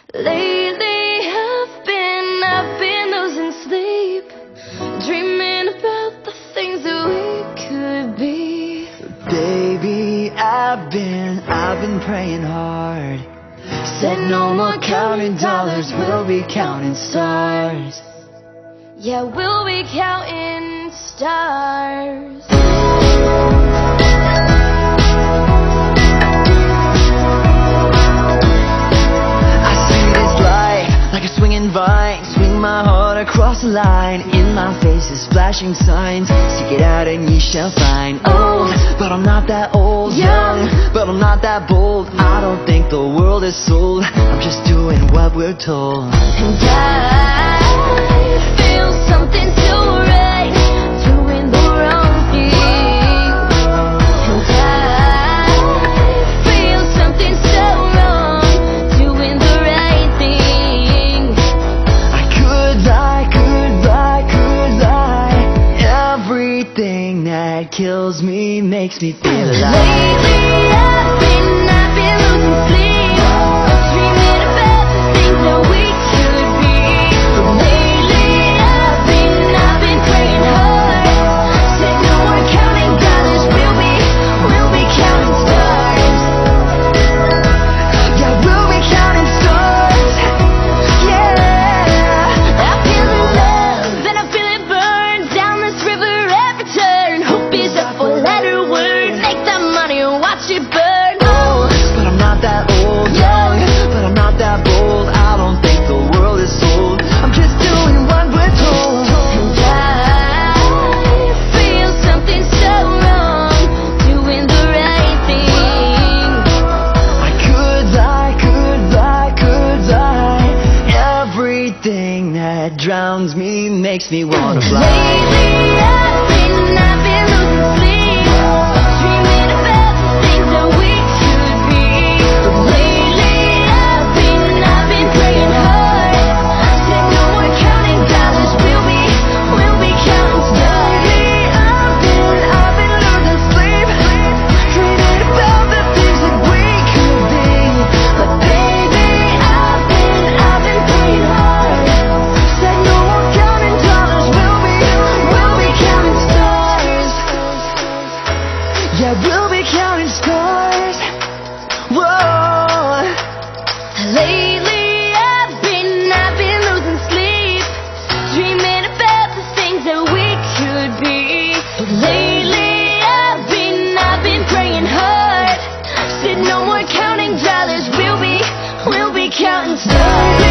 Lately I've been losing sleep, dreaming about the things that we could be. Baby, I've been praying hard. Said no more counting dollars, we'll be counting stars. Yeah, we'll be counting stars. Swinging vine, swing my heart across the line. In my face is flashing signs. Seek it out and ye shall find. Old, but I'm not that old. Young, but I'm not that bold. I don't think the world is sold. I'm just doing what we're told. And I feel something so right, doing the wrong thing. And I feel something so wrong, doing the right thing. Everything that kills me makes me feel alive. Lately I've been losing sleep, dreaming about the things that we could be. Lately I've been praying hard. Said no more counting dollars, we'll be counting stars. Yeah, we'll be counting stars. Yeah, I feel the love and I feel it burn down this river. It burn. Old, but I'm not that old. Young, but I'm not that bold. I don't think the world is sold. I'm just doing what we're told. And I feel something so wrong, doing the right thing. I could lie. Everything that drowns me makes me wanna fly. Lately I've been losing sleep, dreaming about the things that we could be. Lately I've been praying hard. Said no more counting dollars, we'll be counting stars. I've been losing sleep, dreaming about the things that we could be. But baby, I've been praying hard. Said no more counting dollars, we'll be counting stars. Yeah, we'll be counting stars. Whoa. Lately I've been losing sleep, dreaming about the things that we could be. Lately I've been praying hard. Said no more counting dollars, we'll be counting stars.